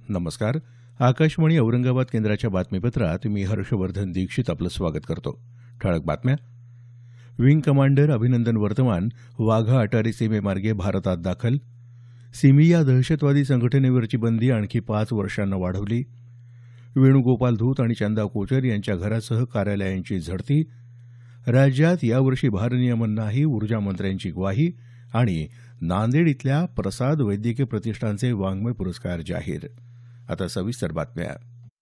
नमस्कार. आकाशवाणी औरंगाबाद केंद्राच्या बातमीपत्रात मी हर्षवर्धन दीक्षित आपलं स्वागत करतो. ठळक बातम्या. विंग कमांडर अभिनंदन वर्तमान वाघा अटारी सीमेमार्गे भारतात दाखल. सिमी या दहशतवादी संघटनेवरची बंदी आणखी 5 वर्षांना वाढवली. वेणुगोपाल धूत आणि चंदा कोचर यांच्या घरासह कार्यालयांची झडती. राज्यात यावर्षी भारनियमन नाही, ऊर्जा मंत्र्यांची ग्वाही. आणि नांदेड इथल्या प्रसाद वैद्यकीय प्रतिष्ठानचे वाङ्मय पुरस्कार जाहीर. आता सविस्तर बातम्या.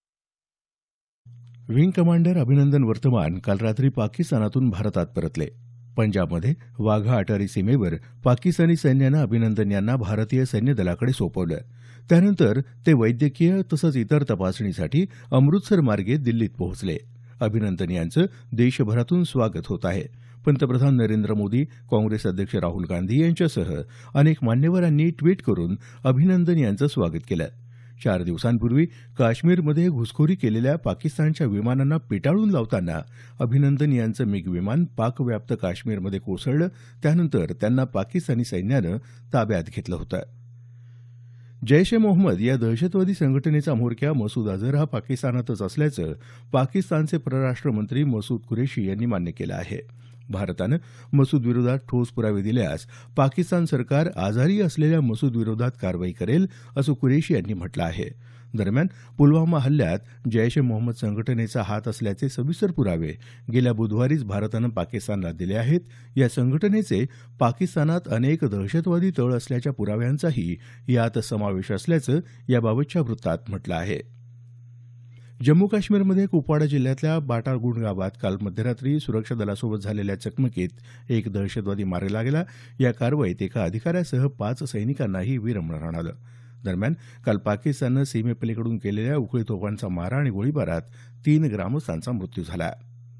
विंग कमांडर अभिनंदन वर्तमान काल रात्री पाकिस्तानातून भारतात परतले. पंजाबमध्ये वाघा अटारी सीमेवर पाकिस्तानी सैन्यानं अभिनंदन यांना भारतीय सैन्य दलाकडे सोपवलं. त्यानंतर ते वैद्यकीय तसंच इतर तपासणीसाठी अमृतसर मार्गे दिल्लीत पोहोचले. अभिनंदन यांचं देशभरातून स्वागत होत आहे. पंतप्रधान नरेंद्र मोदी, काँग्रेस अध्यक्ष राहुल गांधी यांच्यासह अनेक मान्यवरांनी ट्विट करून अभिनंदन यांचं स्वागत केलं. 4 दिवसांपूर्वी काश्मीरमध्ये घुसखोरी केलेल्या पाकिस्तानच्या विमानांना पिटाळून लावताना अभिनंदन यांचं मिग विमान पाकव्याप्त काश्मीरमध्ये कोसळलं. त्यानंतर त्यांना पाकिस्तानी सैन्यानं ताब्यात घेतलं होतं. जैश ए मोहम्मद या दहशतवादी संघटनेचा म्होरक्या मसूद अझर हा पाकिस्तानातच असल्याचं पाकिस्तानचे परराष्ट्र मंत्री मसूद कुरेशी यांनी मान्य केलं आहे. भारतानं मसूदविरोधात ठोस पुरावे दिल्यास पाकिस्तान सरकार आजारी असलेल्या मसूदविरोधात कारवाई करेल, असं कुरेशी यांनी म्हटलं आहे. दरम्यान पुलवामा हल्ल्यात जैश ए मोहम्मद संघटनेचा हात असल्याचे सविस्तर पुरावे गेल्या बुधवारीच भारतानं पाकिस्तानला दिले आहेत. या संघटनेचे पाकिस्तानात अनेक दहशतवादी तळ असल्याच्या पुराव्यांचाही यात समावेश असल्याचं याबाबतच्या वृत्तात म्हटलं आहे. जम्मू काश्मीरमध्ये कुपवाडा जिल्ह्यातल्या बाटागुंड गावात काल मध्यरात्री सुरक्षा दलासोबत झालेल्या चकमकीत एक दहशतवादी मारला गेला. या कारवाईत एका अधिकाऱ्यासह 5 सैनिकांनाही वीरमरण आलं. दरम्यान काल पाकिस्ताननं सीमेपलीकडून केलेल्या उखळी तोफांचा मारा आणि गोळीबारात 3 ग्रामस्थांचा मृत्यू झाला.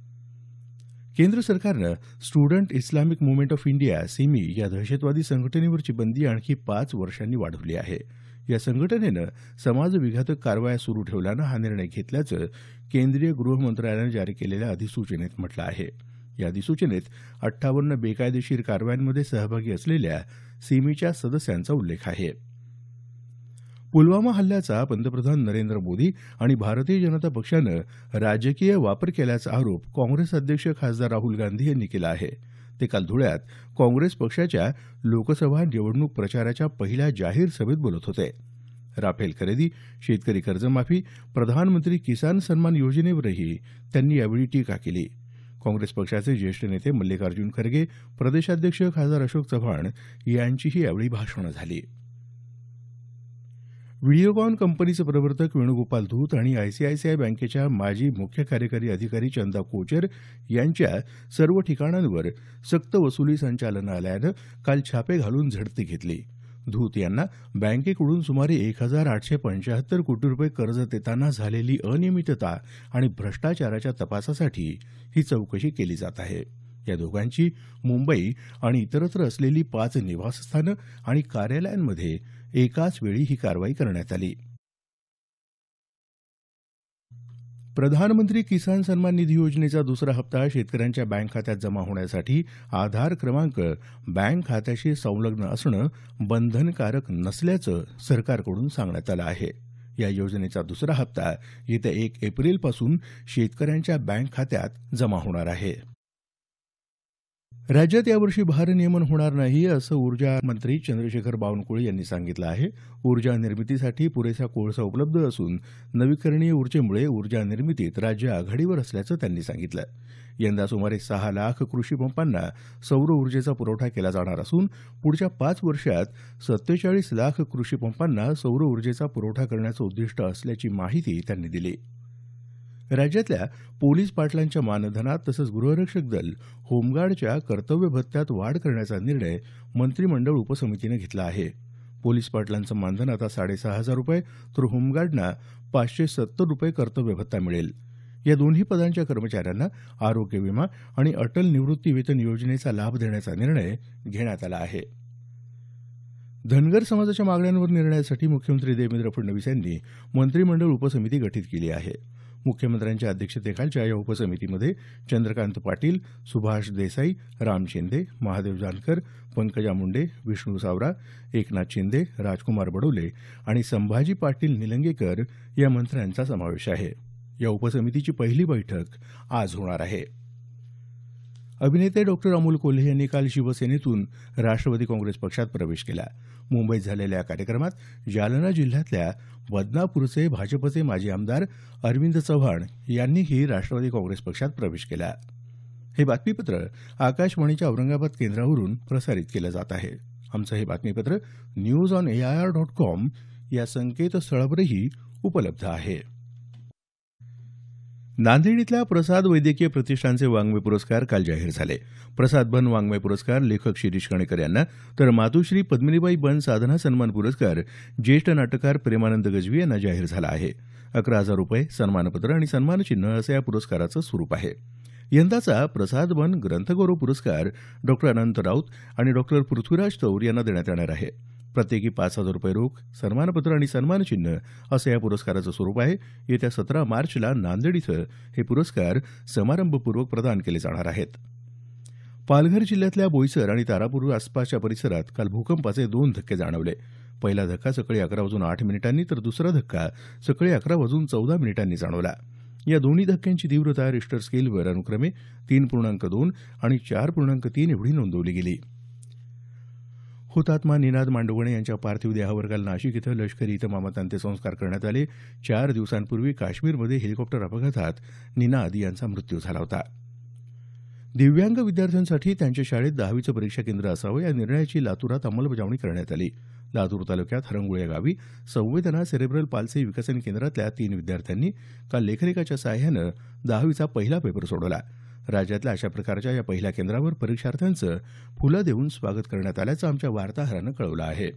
केंद्र सरकारनं student Islamic movement of India SIMI या दहशतवादी संघटनेवरची बंदी आणखी 5 वर्षांनी वाढवली आहे. या संघटनेनं समाजविघातक कारवाया सुरू ठेवल्यानं हा निर्णय घेतल्याचं केंद्रीय गृह मंत्रालयानं जारी केलेल्या अधिसूचनेत म्हटलं आहे. या अधिसूचनेत 58 बेकायदेशीर कारवायांमध्ये सहभागी असलेल्या सिमीच्या सदस्यांचा उल्लेख आहे. पुलवामा हल्ल्याचा पंतप्रधान नरेंद्र मोदी आणि भारतीय जनता पक्षानं राजकीय वापर केल्याचा आरोप काँग्रेस अध्यक्ष खासदार राहुल गांधी यांनी केला आहे. ते काल धुळ्यात काँग्रेस पक्षाच्या लोकसभा निवडणूक प्रचाराच्या पहिल्या जाहीर सभेत बोलत होते. राफेल खरेदी, शेतकरी कर्जमाफी, प्रधानमंत्री किसान सन्मान योजनेवरही त्यांनी यावेळी टीका केली. काँग्रेस पक्षाचे ज्येष्ठ नेते मल्लिकार्जुन खरगे, प्रदेशाध्यक्ष खासदार अशोक चव्हाण यांचीही यावेळी भाषणं झाली. व्हिडिओकॉन कंपनीचे प्रवर्तक वेणुगोपाल धूत आणि आयसीआयसीआय बँकेच्या माजी मुख्य कार्यकारी अधिकारी चंदा कोचर यांच्या सर्व ठिकाणांवर सक्तवसुली संचालनालयानं काल छापे घालून झडती घेतली. धूत यांना बँकेकडून सुमारे 1,875 कोटी रुपये कर्ज देताना झालेली अनियमितता आणि भ्रष्टाचाराच्या तपासासाठी ही चौकशी केली जात आहे. या दोघांची मुंबई आणि इतरत्र असलेली 5 निवासस्थानं आणि कार्यालयांमध्ये एकाच वेळी ही कारवाई करण्यात आली. प्रधानमंत्री किसान सन्मान निधी योजनेचा दुसरा हप्ता शेतकऱ्यांच्या बँक खात्यात जमा होण्यासाठी आधार क्रमांक बँक खात्याशी संलग्न असणं बंधनकारक नसल्याचं सरकारकडून सांगण्यात आलं आहे. या योजनेचा दुसरा हप्ता येत्या 1 एप्रिलपासून शेतकऱ्यांच्या बँक खात्यात जमा होणार आहे. राज्यात यावर्षी भारनियमन होणार नाही, असं ऊर्जा मंत्री चंद्रशेखर बावनकुळे यांनी सांगितलं आहे. ऊर्जा निर्मितीसाठी पुरेसा कोळसा उपलब्ध असून नवीकरणीय ऊर्जेमुळे ऊर्जा निर्मितीत राज्य आघाडीवर असल्याचं त्यांनी सांगितलं. यंदा सुमारे 6 लाख कृषी पंपांना सौर ऊर्जेचा पुरवठा केला जाणार असून पुढच्या 5 वर्षात 47 लाख कृषी पंपांना सौर ऊर्जेचा पुरवठा करण्याचं उद्दिष्ट असल्याची माहिती त्यांनी दिली. राज्यातल्या पोलीस पाटलांच्या मानधनात तसंच गृहरक्षक दल, होमगार्डच्या कर्तव्य भत्त्यात वाढ करण्याचा निर्णय मंत्रिमंडळ उपसमितीनं घेतला आहे. पोलीस पाटलांचं मानधन आता 6,500 रुपये तर होमगार्डना 570 रुपये कर्तव्य भत्ता मिळेल. या दोन्ही पदांच्या कर्मचाऱ्यांना आरोग्य विमा आणि अटल निवृत्ती वेतन योजनेचा लाभ देण्याचा निर्णय घेण्यात आला आहे. धनगर समाजाच्या मागण्यांवर निर्णयासाठी मुख्यमंत्री देवेंद्र फडणवीस यांनी मंत्रिमंडळ उपसमिती गठीत केली आहे. मुख्यमंत्र्यांच्या अध्यक्षतेखालच्या या उपसमितीमध्ये चंद्रकांत पाटील, सुभाष देसाई, राम शिंदे, महादेव जानकर, पंकजा मुंडे, विष्णू सावरा, एकनाथ शिंदे, राजकुमार बडोले आणि संभाजी पाटील निलंगेकर या मंत्र्यांचा समावेश आहे. या उपसमितीची पहिली बैठक आज होणार आहे. अभिनेते डॉक्टर अमोल कोल्हे यांनी काल शिवसेनेतून राष्ट्रवादी काँग्रेस पक्षात प्रवेश केला. मुंबईत झालेल्या या कार्यक्रमात जालना जिल्ह्यातल्या बदनापूरचे भाजपचे माजी आमदार अरविंद चव्हाण यांनीही राष्ट्रवादी काँग्रेस पक्षात प्रवेश केला. हे बातमीपत्र आकाशवाणीच्या औरंगाबाद केंद्रावरून प्रसारित केलं जात आहे. आमचं हे बातमीपत्र newsonair.com या संकेतस्थळावरही उपलब्ध आहे. नांदेड इथल्या प्रसाद वैद्यकीय प्रतिष्ठानचे वाङ्मय पुरस्कार काल जाहीर झाले. प्रसाद बन वाङ्मय पुरस्कार लेखक शिरीष कणेकर यांना, तर मातोश्री पद्मिनीबाई बन साधना सन्मान पुरस्कार ज्येष्ठ नाटककार प्रेमानंद गज्वी यांना जाहीर झाला आहे. 11,000 रुपये, सन्मानपत्र आणि सन्मानचिन्ह असं या पुरस्काराचं स्वरूप आहे. यंदाचा प्रसाद बन ग्रंथगौरव पुरस्कार डॉक्टर अनंत राऊत आणि डॉक्टर पृथ्वीराज तौर यांना देण्यात येणार आहे. प्रत्येकी 5,000 रुपये रोख, सन्मानपत्र आणि सन्मानचिन्ह असं या पुरस्काराचं स्वरूप आहे. येत्या 17 मार्चला नांदेड इथं हे पुरस्कार समारंभपूर्वक प्रदान केले जाणार आहेत. पालघर जिल्ह्यातल्या बोईसर आणि तारापूर आसपासच्या परिसरात काल भूकंपाचे 2 धक्के जाणवले. पहिला धक्का सकाळी 11:08 तर दुसरा धक्का सकाळी 11:14 जाणवला. या दोन्ही धक्क्यांची तीव्रता रिश्टर स्केलवर अनुक्रमे 3.2 आणि 4.3 एवढी नोंदवली गेली. हुतात्मा निनाद मांडवणे यांच्या पार्थिव देहावर काल नाशिक इथं लष्करी इतमामात अंत्यसंस्कार करण्यात आले. 4 दिवसांपूर्वी काश्मीरमध्ये हेलिकॉप्टर अपघातात निनाद यांचा मृत्यू झाला होता. दिव्यांग विद्यार्थ्यांसाठी त्यांच्या शाळेत 10वीचं परीक्षा केंद्र असावं या निर्णयाची लातूरात अंमलबजावणी करण्यात आली. लातूर तालुक्यात हरंगुळ या गावी संवेदना सेरेब्रल पाल्सी विकसन केंद्रातल्या 3 विद्यार्थ्यांनी काल लेखनिकाच्या सहाय्यानं 10वीचा पहिला पेपर सोडवला. राज्यातल्या अशा प्रकारच्या या पहिल्या केंद्रावर परीक्षार्थ्यांचं फुलं देऊन स्वागत करण्यात आल्याचं आमच्या वार्ताहरानं कळवलं आहे.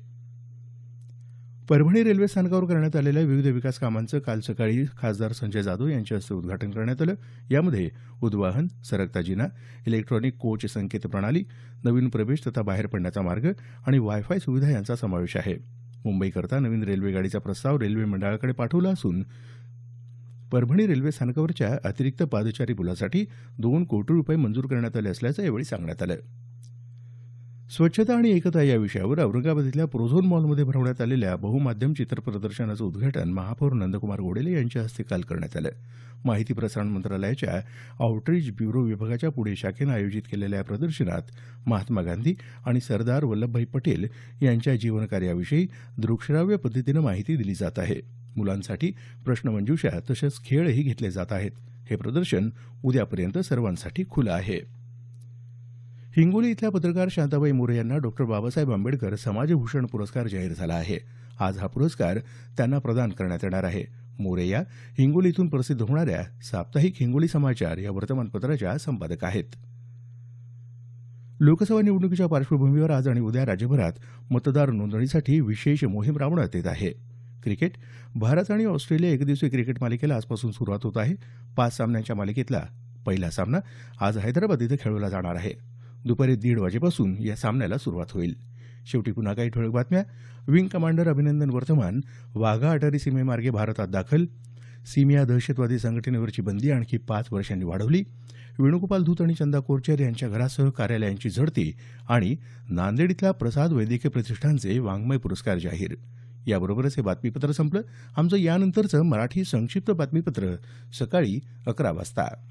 परभणी रेल्वे स्थानकावर करण्यात आलेल्या विविध विकास कामांचं काल सकाळी खासदार संजय जाधव यांच्या हस्ते उद्घाटन करण्यात आलं. यामध्ये उद्वाहन, सरकता जिना, इलेक्ट्रॉनिक कोच संकेत प्रणाली, नवीन प्रवेश तथा बाहेर पडण्याचा मार्ग आणि वायफाय सुविधा यांचा समावेश आहे. मुंबईकरता नवीन रेल्वे गाडीचा प्रस्ताव रेल्वे मंडळाकडे पाठवला असून परभणी रेल्वे स्थानकावरच्या अतिरिक्त पादचारी पुलासाठी 2 कोटी रुपये मंजूर करण्यात आले असल्याचं यावेळी सांगण्यात आलं. स्वच्छता आणि एकता या विषयावर औरंगाबाद इथल्या प्रोझोन मॉलमध्ये भरवण्यात आलेल्या बहुमाध्यम चित्र प्रदर्शनाचं उद्घाटन महापौर नंदकुमार घोडेले यांच्या हस्ते काल करण्यात आलं. माहिती प्रसारण मंत्रालयाच्या आउटरीच ब्युरो विभागाच्या पुणे शाखेनं आयोजित केलेल्या या प्रदर्शनात महात्मा गांधी आणि सरदार वल्लभभाई पटेल यांच्या जीवनकार्याविषयी दृकश्राव्य पद्धतीनं माहिती दिली जात आहे. मुलांसाठी प्रश्नमंजुषा तसंच खेळही घेतले जात आहेत. हे प्रदर्शन उद्यापर्यंत सर्वांसाठी खुलं आहे. हिंगोली इथल्या पत्रकार शांताबाई मोरे यांना डॉक्टर बाबासाहेब आंबेडकर समाजभूषण पुरस्कार जाहीर झाला आहे. आज हा पुरस्कार त्यांना प्रदान करण्यात येणार आहे. मोरे या हिंगोली इथून प्रसिद्ध होणाऱ्या साप्ताहिक हिंगोली समाचार या वर्तमानपत्राच्या संपादक आहेत. लोकसभा निवडणुकीच्या पार्श्वभूमीवर आज आणि उद्या राज्यभरात मतदार नोंदणीसाठी विशेष मोहीम राबवण्यात येत आहे. क्रिकेट भारत आणि ऑस्ट्रेलिया एकदिवसीय क्रिकेट मालिकेला आजपासून सुरुवात होत आहे. 5 सामन्यांच्या मालिकेतला पहिला सामना आज हैदराबाद इथं खेळवला जाणार आहे. दुपारी 1:30 वाजेपासून या सामन्याला सुरुवात होईल. शेवटी पुन्हा काही ठळक बातम्या. विंग कमांडर अभिनंदन वर्तमान वाघा अटारी सीमेमार्गे भारतात दाखल. सीमिया दहशतवादी संघटनेवरची बंदी आणखी 5 वर्षांनी वाढवली. वेणुगोपाल धूत आणि चंदा कोरचर यांच्या घरासह कार्यालयांची झडती आणि नांदेड इथल्या प्रसाद वैद्यकीय प्रतिष्ठानचे वाङ्मय पुरस्कार जाहीर. याबरोबरच हे बातमीपत्र संपलं. आमचं यानंतरचं मराठी संक्षिप्त बातमीपत्र सकाळी 11 वाजता.